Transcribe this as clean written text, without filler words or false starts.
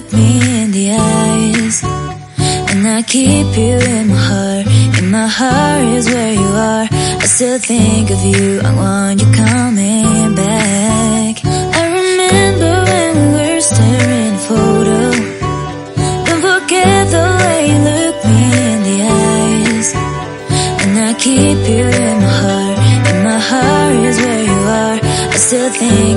look me in the eyes. And I keep you in my heart. In my heart is where you are. I still think of you, I want you coming back. I remember when we were staring at a photo. Don't forget the way you look me in the eyes. And I keep you in my heart. In my heart is where you are. I still think